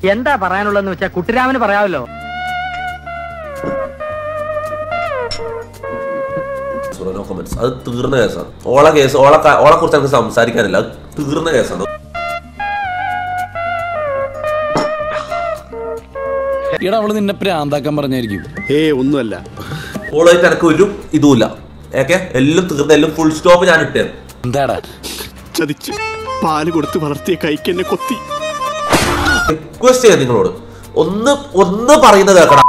എന്താ പറയാനുള്ളതെന്ന് വെച്ചാ കുട്ടിരാമന് പറയാമല്ലോ. അത് തീർന്ന കേസാണ്. ഓളെ കുറിച്ച് എനിക്ക് സംസാരിക്കാനില്ല. അത് തീർന്ന കേസാണ്. അവള് നിന്നെ പ്രാന്താക്കാൻ പറഞ്ഞായിരിക്കും. ഒന്നുമല്ല. ഓളായിട്ട് എനിക്ക് ഒരു ഇതുമില്ല. എല്ലാം തീർന്ന, എല്ലാം ഫുൾ സ്റ്റോപ്പ് ഞാൻ ഇട്ടേ. എന്താടാ ചതിച്ച് പാല് കൊടുത്ത് വളർത്തിയ കൈക്ക് എന്നെ കൊത്തി. റിക്വസ്റ്റ് ചെയ്യാം നിങ്ങളോട്, ഒന്ന് പറയുന്നത് കേൾക്കണം.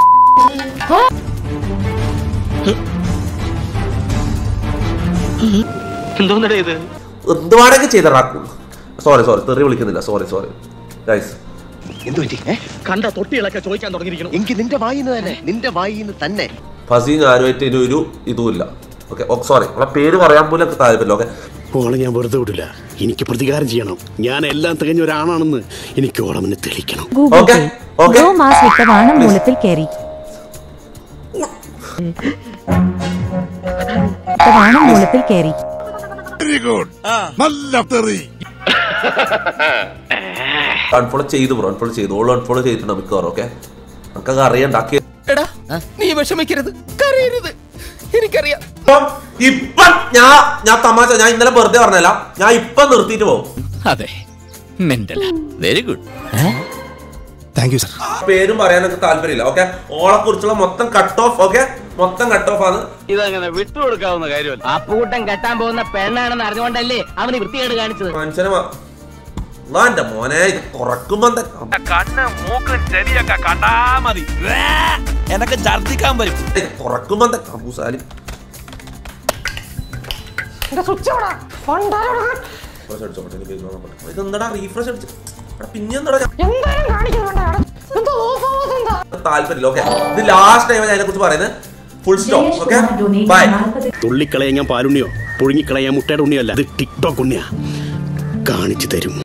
എന്തുവാണെങ്കിൽ ചെയ്തറാക്കും. സോറി തെറി വിളിക്കുന്നില്ല. Sorry guys. കണ്ട തൊട്ടികളൊക്കെ ചോദിക്കാൻ തുടങ്ങിയിരിക്കുന്നു. എനിക്ക് നിന്റെ വായിന്ന് തന്നെ ഫസീൻ ആരുമായിട്ട് ഇനി ഒരു ഇതുമില്ല. ഓക്കെ സോറി, നമ്മളെ പേര് പറയാൻ പോലും എനിക്ക് താല്പര്യമില്ല. ഓക്കെ, ഓളെ ഞാൻ വെറുതെ വിടില്ല. എനിക്ക് പ്രതികാരം ചെയ്യണം. ഞാൻ എല്ലാം തികഞ്ഞ ഒരാളാണെന്ന് എനിക്ക് ഓളമെന്നെ തെളിയിക്കണം. വാണമൂലത്തിൽ കയറി അൺഫോളോ ചെയ്തു ബ്രോ, അൺഫോളോ ചെയ്തു. ഓൾ അൺഫോളോ ചെയ്തിട്ടുണ്ട് മിക്കവാറും. ഓക്കെ, നമുക്കത് അറിയണ്ടാക്കിയ. നീ വിഷമിക്കരുത്, കരയരുത്, എനിക്കറിയാം. ഇപ്പം ഞാൻ തമാശ, ഞാൻ ഇന്നലെ വെറുതെ പറഞ്ഞല്ല, ഞാൻ ഇപ്പൊ നിർത്തിയിട്ട് പോകും. അതെ, very good. Thank you sir. പേരും പറയാനൊക്കെ താല്പര്യമില്ല. ഓക്കെ, ഓളെ കുറിച്ചുള്ള മൊത്തം കട്ട് ഓഫ്. ഓക്കെ, മൊത്തം കട്ട് ഓഫ് ആണ്. ഇതങ്ങനെ വിട്ടുകൊടുക്കാവുന്ന കാര്യമല്ല. അപ്പൂട്ടൻ കെട്ടാൻ പോകുന്ന പെണ്ണാണെന്ന് അറിഞ്ഞുകൊണ്ടല്ലേ അവന് വൃത്തികേട് കാണിച്ചത്. മനുഷ്യനെ എന്റെ മോനെ തുറക്കുമ്പോ കണ്ണ് മൂക്ക് ചെവിയൊക്കെ കണ്ടാ മതി, എനക്ക് ഛർദിക്കാൻ വരും. തുറക്കുമ്പോ കബൂസാലി ഇതെന്താ റീഫ്രഷ് അടിച്ചു പിന്നെ താല്പര്യമില്ല. ഓക്കെ, ഇത് ലാസ്റ്റ് ടൈം ഞാൻ അതിനെ കുറിച്ച് പറയുന്നത്. Full stop. Okay, bye. തുള്ളിക്കളയാൻ ഞാൻ പാലുണ്ണിയോ പുഴുങ്ങിക്കളയാൻ മുട്ടയുടെ ഉണ്ണിയോ അല്ല, ഇത് ടിക്ടോക്ക് ഉണ്ണിയാ. കാണിച്ചു തരും.